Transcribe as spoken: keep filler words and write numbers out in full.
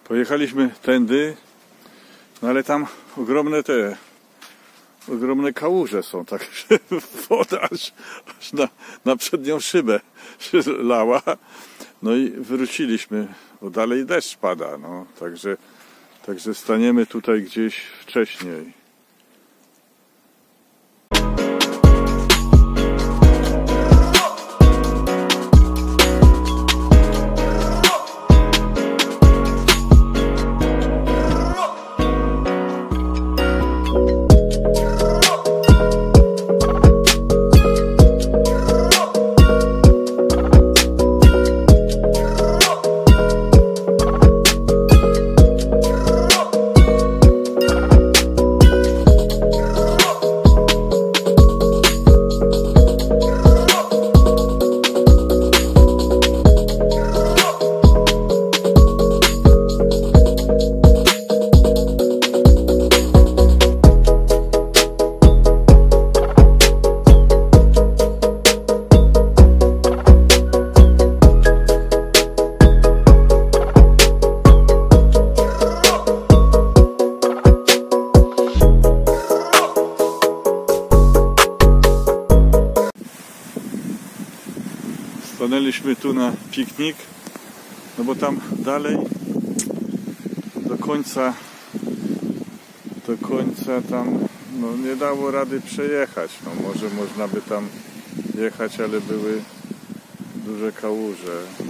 Pojechaliśmy tędy, no ale tam ogromne te, ogromne kałuże są, tak woda aż, aż na, na przednią szybę się lała. No i wróciliśmy, bo dalej deszcz pada, no, także, także staniemy tutaj gdzieś wcześniej. Stanęliśmy tu na piknik, no bo tam dalej do końca do końca tam no, nie dało rady przejechać. No, może można by tam jechać, ale były duże kałuże.